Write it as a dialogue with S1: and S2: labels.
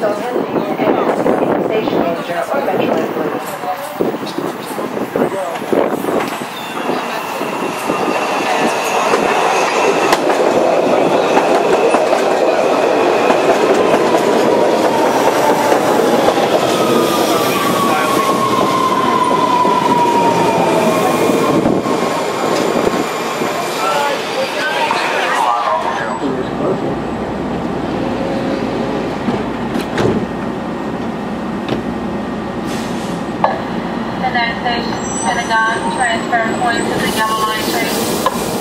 S1: still pending and station manager or Metro employees.
S2: The next station, Pentagon, transfer points to the yellow line train.